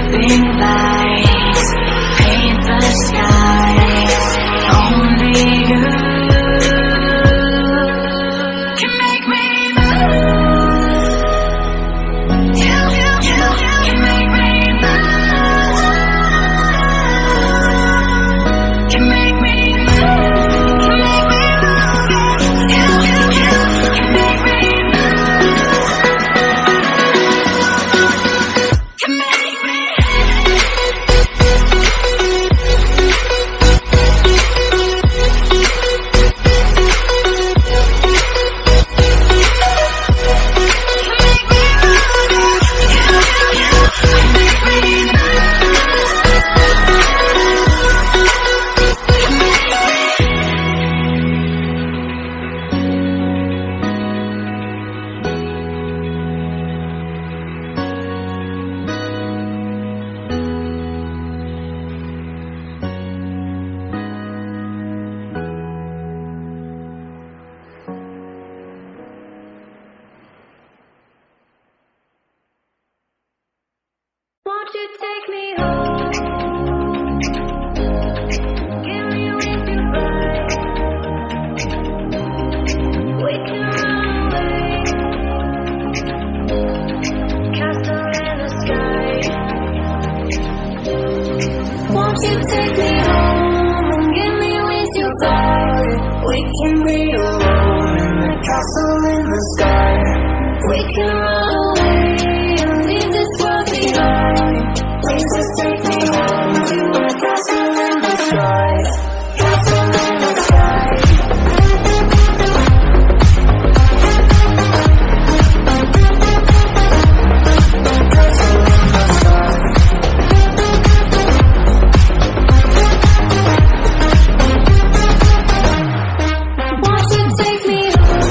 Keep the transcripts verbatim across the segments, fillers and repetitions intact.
Flipping lights paint the skies. Only you can make me move. You, you, you can make me move. Can make me move. Can make me move. You, you, you can make me move. Can make me. Won't you take me home? Give me with you right. We can run away. Castle in the sky. Won't you take me home and give me with you right? We can be alone in the castle in the sky. We can run away and leave this world behind. Please just take me home to a castle in the sky. Castle in the sky. Castle in the sky. Won't you take me home?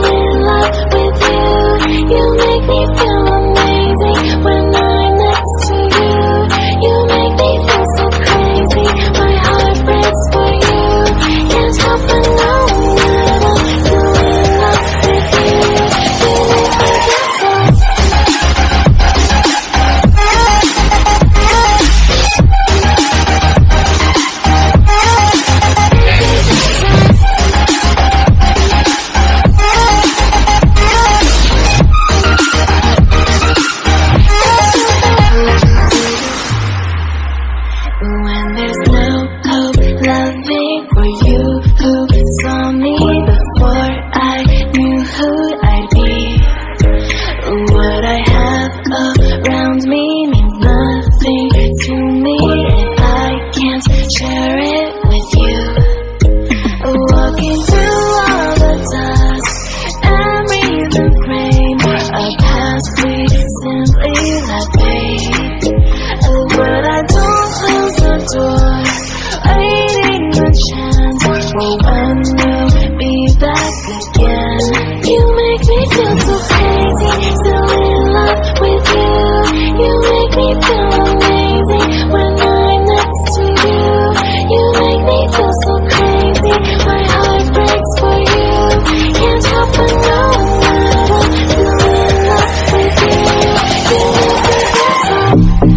You make me feel amazing when I'm next to have faith. Oh, but I don't close the door, waiting a chance for when you'll be back again. You make me feel so crazy, still in love with you. You make me feel amazing when I'm next to you. You make me feel so crazy, my heart breaks for you. Can't help but knowing that I'm still in love with you. You make me feel so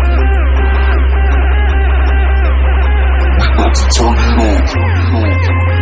Turn it on.